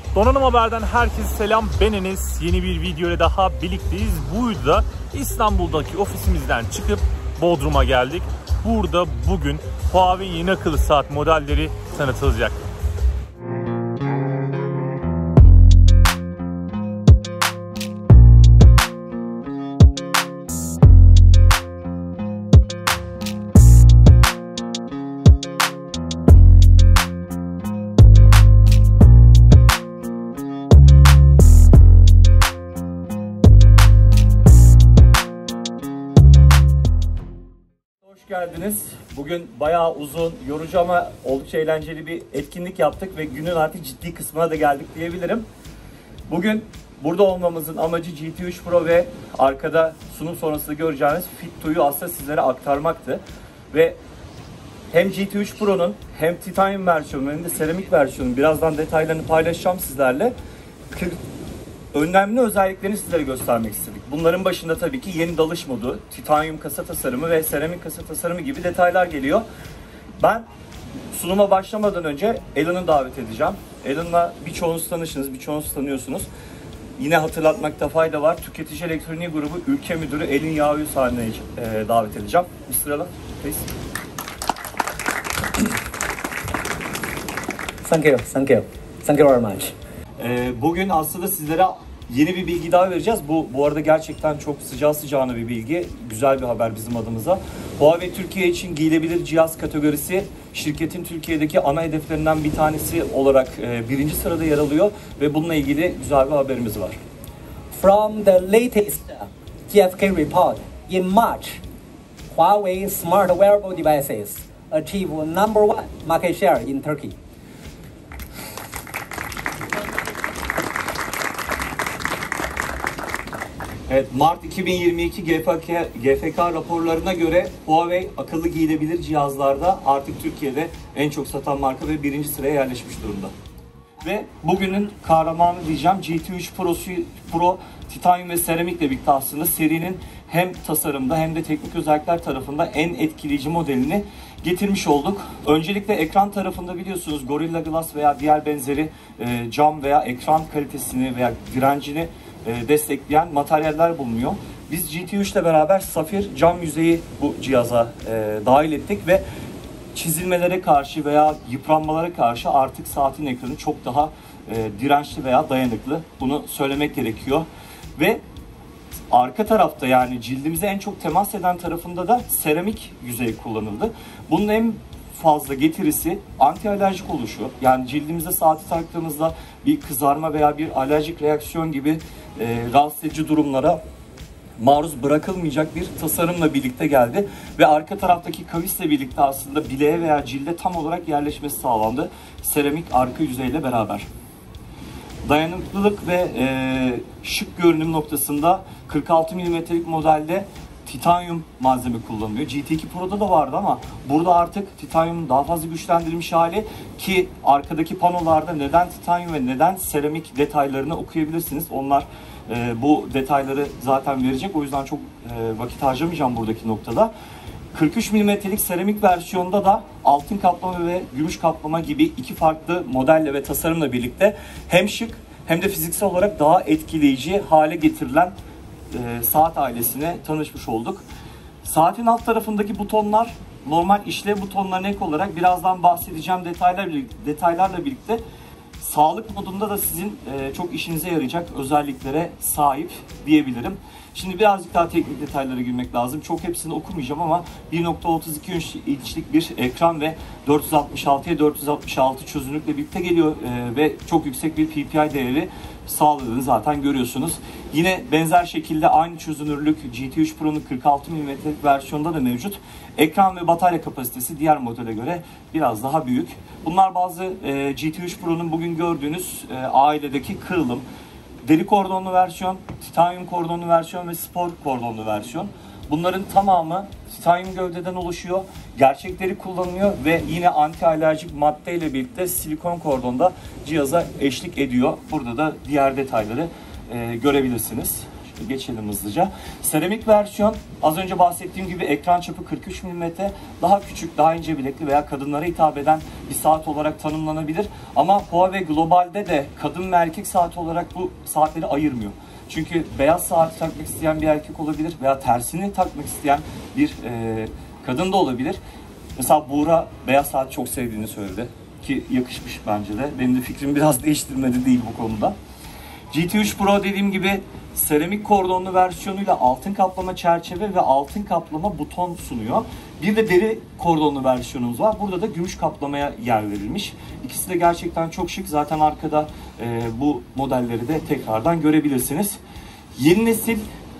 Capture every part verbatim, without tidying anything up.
Donanım Haber'den herkese selam. Ben Enes. Yeni bir video ile daha birlikteyiz. Bu videoda İstanbul'daki ofisimizden çıkıp Bodrum'a geldik. Burada bugün Huawei'in yeni akıllı saat modelleri tanıtılacak. Hoş geldiniz. Bugün bayağı uzun, yorucu ama oldukça eğlenceli bir etkinlik yaptık ve günün artık ciddi kısmına da geldik diyebilirim. Bugün burada olmamızın amacı G T üç Pro ve arkada sunum sonrasında göreceğiniz Fit iki'yu aslında sizlere aktarmaktı. Ve hem G T üç Pro'nun hem Titanium versiyonu hem de seramik versiyonun birazdan detaylarını paylaşacağım sizlerle. Önemli özelliklerini sizlere göstermek istedik. Bunların başında tabii ki yeni dalış modu, titanyum kasa tasarımı ve seramik kasa tasarımı gibi detaylar geliyor. Ben sunuma başlamadan önce Alan'ı davet edeceğim. Alan'la birçoğunuz tanışınız, birçoğunuz tanıyorsunuz. Yine hatırlatmakta fayda var. Tüketici Elektroniği Grubu Ülke Müdürü Elin Yağ'ı sahneye e, davet edeceğim. mister Alan, please. Thank you, thank you. Thank you very much. Bugün aslında sizlere yeni bir bilgi daha vereceğiz. Bu bu arada gerçekten çok sıcağı sıcağına bir bilgi. Güzel bir haber bizim adımıza. Huawei Türkiye için giyilebilir cihaz kategorisi şirketin Türkiye'deki ana hedeflerinden bir tanesi olarak e, birinci sırada yer alıyor ve bununla ilgili güzel bir haberimiz var. From the latest G F K report, in March, Huawei smart wearable devices achieved number one market share in Turkey. Evet, Mart iki bin yirmi iki G F K, G F K raporlarına göre Huawei akıllı giyilebilir cihazlarda artık Türkiye'de en çok satan marka ve birinci sıraya yerleşmiş durumda. Ve bugünün kahramanı diyeceğim G T üç Pro'su, Pro titanyum ve seramikle birlikte aslında serinin hem tasarımda hem de teknik özellikler tarafında en etkileyici modelini getirmiş olduk. Öncelikle ekran tarafında biliyorsunuz Gorilla Glass veya diğer benzeri e, cam veya ekran kalitesini veya direncini e, destekleyen materyaller bulunuyor. Biz G T üç ile beraber safir cam yüzeyi bu cihaza e, dahil ettik ve çizilmelere karşı veya yıpranmalara karşı artık saatin ekranı çok daha e, dirençli veya dayanıklı. Bunu söylemek gerekiyor. Ve arka tarafta yani cildimize en çok temas eden tarafında da seramik yüzey kullanıldı. Bunun en fazla getirisi anti alerjik oluşu. Yani cildimize saati taktığımızda bir kızarma veya bir alerjik reaksiyon gibi e, rahatsız edici durumlara maruz bırakılmayacak bir tasarımla birlikte geldi. Ve arka taraftaki kavisle birlikte aslında bileğe veya cilde tam olarak yerleşmesi sağlandı. Seramik arka yüzeyle beraber. Dayanıklılık ve e, şık görünüm noktasında kırk altı milimetrelik modelde titanyum malzeme kullanılıyor. G T iki Pro'da da vardı ama burada artık titanyumun daha fazla güçlendirilmiş hali ki arkadaki panolarda neden titanyum ve neden seramik detaylarını okuyabilirsiniz. Onlar e, bu detayları zaten verecek. O yüzden çok e, vakit harcamayacağım buradaki noktada. kırk üç milimetrelik seramik versiyonda da altın kaplama ve gümüş kaplama gibi iki farklı modelle ve tasarımla birlikte hem şık hem de fiziksel olarak daha etkileyici hale getirilen e, saat ailesine tanışmış olduk. Saatin alt tarafındaki butonlar normal işlev butonlarına ek olarak birazdan bahsedeceğim detaylar, detaylarla birlikte sağlık modunda da sizin e, çok işinize yarayacak özelliklere sahip diyebilirim. Şimdi birazcık daha teknik detaylara girmek lazım. Çok hepsini okumayacağım ama bir nokta otuz iki inçlik bir ekran ve dört yüz altmış altıya dört yüz altmış altı çözünürlükle birlikte geliyor e, ve çok yüksek bir P P I değeri sağladığını zaten görüyorsunuz. Yine benzer şekilde aynı çözünürlük G T üç Pro'nun kırk altı milimetrelik versiyonda da mevcut. Ekran ve batarya kapasitesi diğer modele göre biraz daha büyük. Bunlar bazı e, G T üç Pro'nun bugün gördüğünüz e, ailedeki kırılım. Deri kordonlu versiyon, titanyum kordonlu versiyon ve spor kordonlu versiyon. Bunların tamamı titanyum gövdeden oluşuyor. Gerçek deri kullanılıyor ve yine anti alerjik madde ile birlikte silikon kordonda cihaza eşlik ediyor. Burada da diğer detayları e, görebilirsiniz. geçelim hızlıca. Seramik versiyon, az önce bahsettiğim gibi ekran çapı kırk üç milimetre, daha küçük, daha ince bilekli veya kadınlara hitap eden bir saat olarak tanımlanabilir. Ama Huawei globalde de kadın ve erkek saati olarak bu saatleri ayırmıyor. Çünkü beyaz saati takmak isteyen bir erkek olabilir veya tersini takmak isteyen bir e, kadın da olabilir. Mesela Buğra beyaz saat çok sevdiğini söyledi ki yakışmış bence de. Benim de fikrimi biraz değiştirmedi değil bu konuda. G T üç Pro dediğim gibi seramik kordonlu versiyonuyla altın kaplama çerçeve ve altın kaplama buton sunuyor. Bir de deri kordonlu versiyonumuz var. Burada da gümüş kaplamaya yer verilmiş. İkisi de gerçekten çok şık. Zaten arkada e, bu modelleri de tekrardan görebilirsiniz. Yeni nesil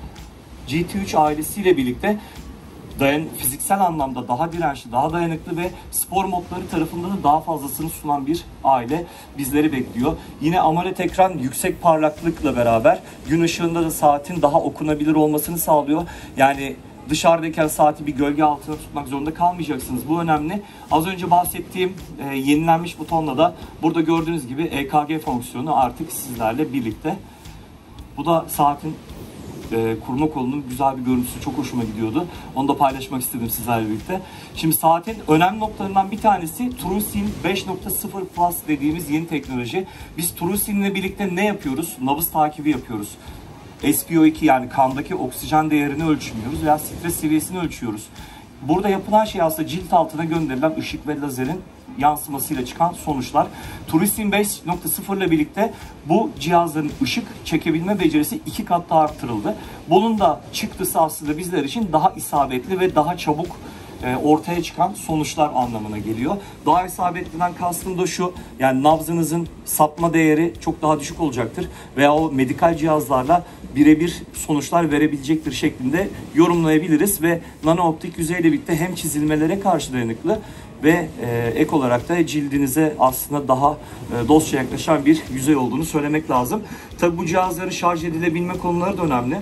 G T üç ailesiyle birlikte dayan, fiziksel anlamda daha dirençli, daha dayanıklı ve spor modları tarafında da daha fazlasını sunan bir aile bizleri bekliyor. Yine AMOLED ekran yüksek parlaklıkla beraber gün ışığında da saatin daha okunabilir olmasını sağlıyor. Yani dışarıdayken saati bir gölge altına tutmak zorunda kalmayacaksınız. Bu önemli. Az önce bahsettiğim e, yenilenmiş butonla da burada gördüğünüz gibi E K G fonksiyonu artık sizlerle birlikte. Bu da saatin E, kurma kolunun güzel bir görüntüsü, çok hoşuma gidiyordu. Onu da paylaşmak istedim sizlerle birlikte. Şimdi saatin önemli noktalarından bir tanesi TrueSyn beş nokta sıfır Plus dediğimiz yeni teknoloji. Biz TrueSyn ile birlikte ne yapıyoruz? Nabız takibi yapıyoruz. S P O iki yani kandaki oksijen değerini ölçmüyoruz veya stres seviyesini ölçüyoruz. Burada yapılan şey aslında cilt altına gönderilen ışık ve lazerin yansımasıyla çıkan sonuçlar. TrueSyn beş nokta sıfır ile birlikte bu cihazların ışık çekebilme becerisi iki kat daha arttırıldı. Bunun da çıktısı aslında bizler için daha isabetli ve daha çabuk e, ortaya çıkan sonuçlar anlamına geliyor. Daha isabetliden kastım da şu, yani nabzınızın sapma değeri çok daha düşük olacaktır veya o medikal cihazlarla birebir sonuçlar verebilecektir şeklinde yorumlayabiliriz ve nano optik yüzeyle birlikte hem çizilmelere karşı dayanıklı ve e, ek olarak da cildinize aslında daha e, dostça yaklaşan bir yüzey olduğunu söylemek lazım. Tabi bu cihazların şarj edilebilme konuları da önemli.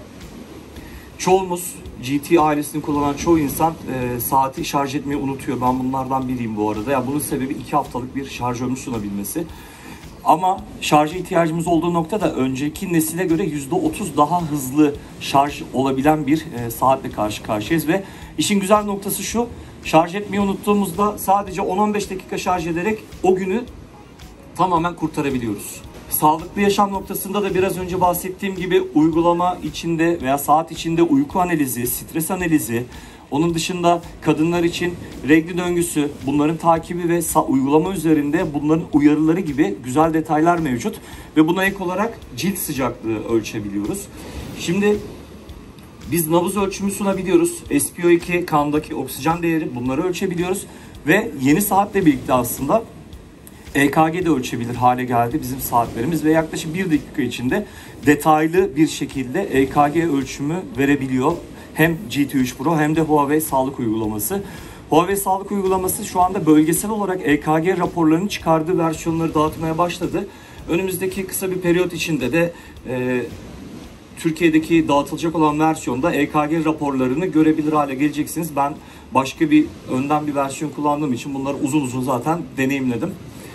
Çoğumuz G T ailesini kullanan çoğu insan e, saati şarj etmeyi unutuyor. Ben bunlardan biriyim bu arada. Yani bunun sebebi iki haftalık bir şarj ömrü sunabilmesi. Ama şarja ihtiyacımız olduğu noktada önceki nesile göre yüzde otuz daha hızlı şarj olabilen bir e, saatle karşı karşıyayız ve işin güzel noktası şu: şarj etmeyi unuttuğumuzda sadece on on beş dakika şarj ederek o günü tamamen kurtarabiliyoruz. Sağlıklı yaşam noktasında da biraz önce bahsettiğim gibi uygulama içinde veya saat içinde uyku analizi, stres analizi, onun dışında kadınlar için regl döngüsü, bunların takibi ve uygulama üzerinde bunların uyarıları gibi güzel detaylar mevcut. Ve buna ek olarak cilt sıcaklığı ölçebiliyoruz. Şimdi biz nabız ölçümü sunabiliyoruz. S P O iki, kandaki oksijen değeri, bunları ölçebiliyoruz. Ve yeni saatle birlikte aslında E K G de ölçebilir hale geldi bizim saatlerimiz ve yaklaşık bir dakika içinde detaylı bir şekilde E K G ölçümü verebiliyor. Hem G T üç Pro hem de Huawei sağlık uygulaması. Huawei sağlık uygulaması şu anda bölgesel olarak E K G raporlarını çıkardığı versiyonları dağıtmaya başladı. Önümüzdeki kısa bir periyot içinde de e, Türkiye'deki dağıtılacak olan versiyonda E K G raporlarını görebilir hale geleceksiniz. Ben başka bir önden bir versiyon kullandığım için bunları uzun uzun zaten deneyimledim.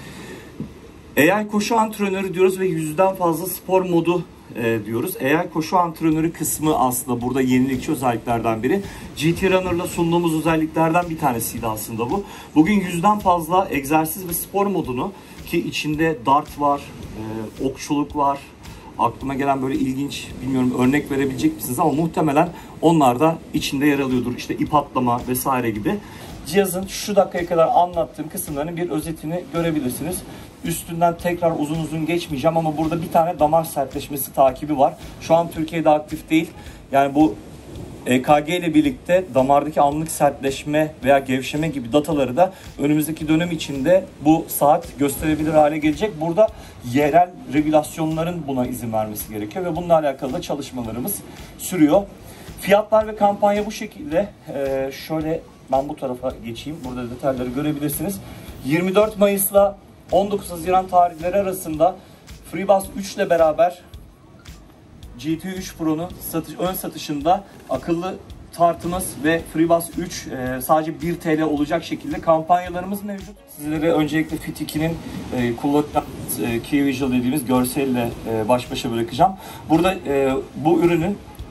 A I koşu antrenörü diyoruz ve yüzden fazla spor modu e, diyoruz. A I koşu antrenörü kısmı aslında burada yenilikçi özelliklerden biri. G T Runner'la sunduğumuz özelliklerden bir tanesiydi aslında bu. Bugün yüzden fazla egzersiz ve spor modunu, ki içinde dart var, e, okçuluk var. Aklıma gelen böyle ilginç, bilmiyorum örnek verebilecek misiniz ama muhtemelen onlar da içinde yer alıyordur. İşte ip atlama vesaire gibi. Cihazın şu dakikaya kadar anlattığım kısımlarının bir özetini görebilirsiniz. Üstünden tekrar uzun uzun geçmeyeceğim ama burada bir tane damar sertleşmesi takibi var. Şu an Türkiye'de aktif değil. Yani bu E K G ile birlikte damardaki anlık sertleşme veya gevşeme gibi dataları da önümüzdeki dönem içinde bu saat gösterebilir hale gelecek. Burada yerel regülasyonların buna izin vermesi gerekiyor ve bununla alakalı da çalışmalarımız sürüyor. Fiyatlar ve kampanya bu şekilde. Ee, şöyle ben bu tarafa geçeyim. Burada detayları görebilirsiniz. yirmi dört Mayıs'la on dokuz Haziran tarihleri arasında FreeBuds üç ile beraber G T üç Pro'nun satış, ön satışında akıllı tartımız ve FreeBuds üç e, sadece bir T L olacak şekilde kampanyalarımız mevcut. Sizlere öncelikle Fit iki'nin e, kullanılan e, Key Visual dediğimiz görselle e, baş başa bırakacağım. Burada e, bu ürünün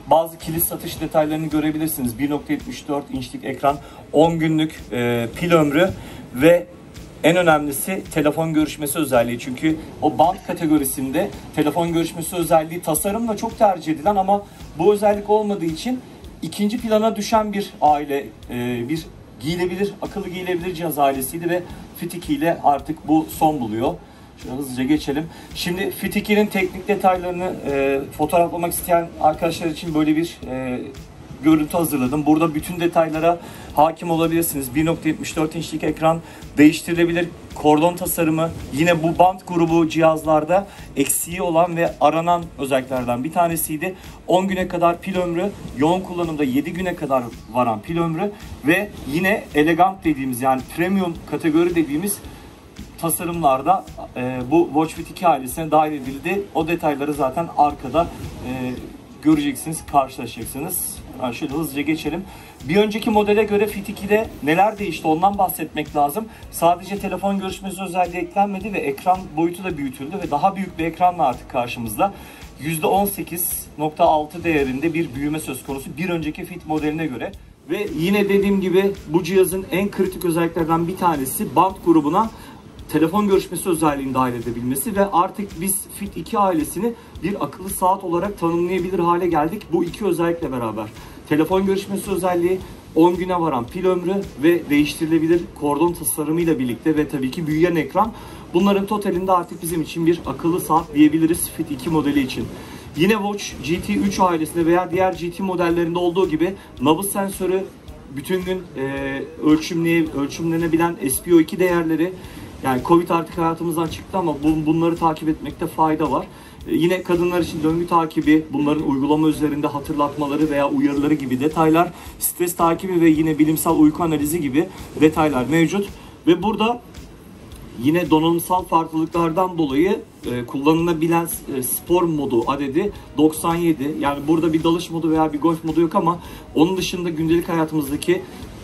bazı kilit satış detaylarını görebilirsiniz. bir nokta yetmiş dört inçlik ekran, on günlük e, pil ömrü ve en önemlisi telefon görüşmesi özelliği. Çünkü o band kategorisinde telefon görüşmesi özelliği tasarımla çok tercih edilen ama bu özellik olmadığı için ikinci plana düşen bir aile, e, bir giyilebilir, akıllı giyilebilir cihaz ailesiydi ve Fit iki ile artık bu son buluyor. Şöyle hızlıca geçelim. Şimdi Fit iki'nin teknik detaylarını e, fotoğraflamak isteyen arkadaşlar için böyle bir e, görüntü hazırladım. Burada bütün detaylara hakim olabilirsiniz. bir nokta yetmiş dört inçlik ekran, değiştirilebilir kordon tasarımı, yine bu band grubu cihazlarda eksiği olan ve aranan özelliklerden bir tanesiydi. on güne kadar pil ömrü, yoğun kullanımda yedi güne kadar varan pil ömrü ve yine elegant dediğimiz, yani premium kategori dediğimiz tasarımlarda e, bu Watch Fit iki ailesine dahil edildi. O detayları zaten arkada e, göreceksiniz, karşılaşacaksınız. Yani şöyle hızlıca geçelim. Bir önceki modele göre Fit iki'de neler değişti ondan bahsetmek lazım. Sadece telefon görüşmesi özelliği eklenmedi ve ekran boyutu da büyütüldü ve daha büyük bir ekranla artık karşımızda. yüzde on sekiz nokta altı değerinde bir büyüme söz konusu bir önceki Fit modeline göre. Ve yine dediğim gibi bu cihazın en kritik özelliklerden bir tanesi band grubuna telefon görüşmesi özelliğini dahil edebilmesi ve artık biz Fit iki ailesini bir akıllı saat olarak tanımlayabilir hale geldik bu iki özellikle beraber. Telefon görüşmesi özelliği, on güne varan pil ömrü ve değiştirilebilir kordon tasarımıyla birlikte ve tabii ki büyüyen ekran, bunların totalinde artık bizim için bir akıllı saat diyebiliriz Fit iki modeli için. Yine Watch G T üç ailesinde veya diğer G T modellerinde olduğu gibi nabız sensörü, bütün gün e, ölçümleye, ölçümlenebilen S P O iki değerleri, yani Covid artık hayatımızdan çıktı ama bunları takip etmekte fayda var. Yine kadınlar için döngü takibi, bunların uygulama üzerinde hatırlatmaları veya uyarıları gibi detaylar, stres takibi ve yine bilimsel uyku analizi gibi detaylar mevcut. Ve burada yine donanımsal farklılıklardan dolayı e, kullanılabilen e, spor modu adedi doksan yedi. Yani burada bir dalış modu veya bir golf modu yok ama onun dışında gündelik hayatımızdaki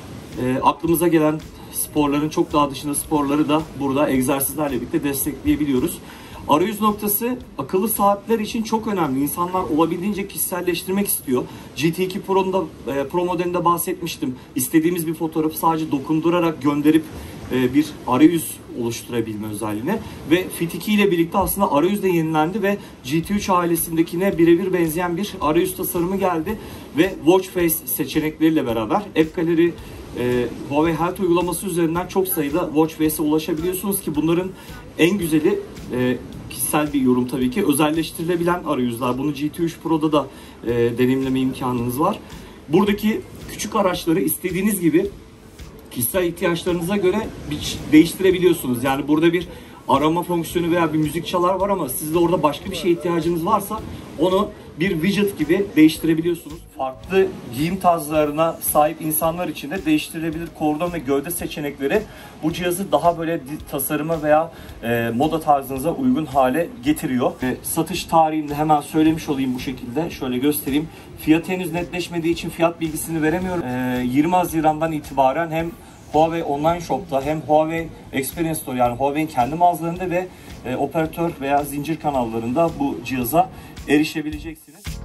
e, aklımıza gelen sporların çok daha dışında sporları da burada egzersizlerle birlikte destekleyebiliyoruz. Arayüz noktası akıllı saatler için çok önemli. İnsanlar olabildiğince kişiselleştirmek istiyor. G T iki Pro'da, e, Pro modelinde bahsetmiştim. İstediğimiz bir fotoğrafı sadece dokundurarak gönderip e, bir arayüz oluşturabilme özelliğine. Ve Fit iki ile birlikte aslında arayüz de yenilendi ve G T üç ailesindekine birebir benzeyen bir arayüz tasarımı geldi. Ve Watch Face seçenekleriyle beraber App Gallery, e, Huawei Health uygulaması üzerinden çok sayıda Watch Face'e ulaşabiliyorsunuz ki bunların en güzeli, e, kişisel bir yorum tabii ki, özelleştirilebilen arayüzler. Bunu G T üç Pro'da da e, deneyimleme imkanınız var. Buradaki küçük araçları istediğiniz gibi kişisel ihtiyaçlarınıza göre değiştirebiliyorsunuz. Yani burada bir arama fonksiyonu veya bir müzik çalar var ama sizde orada başka bir şeye ihtiyacınız varsa onu bir widget gibi değiştirebiliyorsunuz. Farklı giyim tarzlarına sahip insanlar için de değiştirilebilir kordon ve gövde seçenekleri bu cihazı daha böyle tasarıma veya e, moda tarzınıza uygun hale getiriyor. Ve satış tarihini hemen söylemiş olayım bu şekilde. Şöyle göstereyim. Fiyat henüz netleşmediği için fiyat bilgisini veremiyorum. E, yirmi Haziran'dan itibaren hem Huawei Online Shop'ta hem Huawei Experience Store, yani Huawei'in kendi mağazalarında ve e, operatör veya zincir kanallarında bu cihaza erişebileceksiniz.